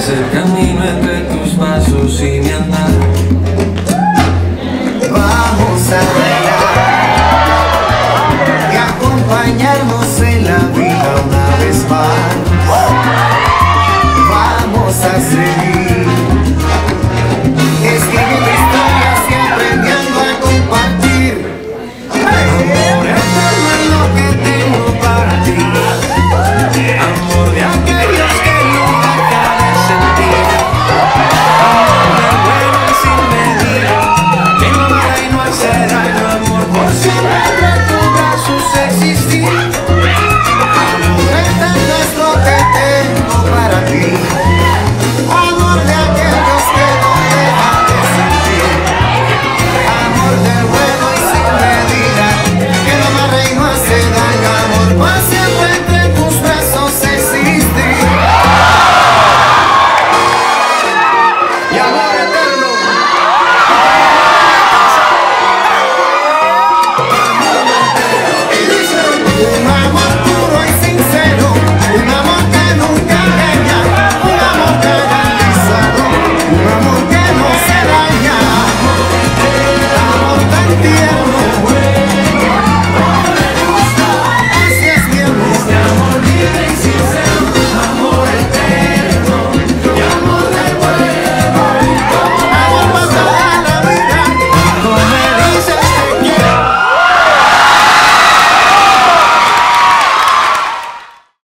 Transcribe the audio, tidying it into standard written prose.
es el camino entre tus pasos y mi andar. Vamos a bailar y acompañarnos en la vida una vez más. Vamos a seguir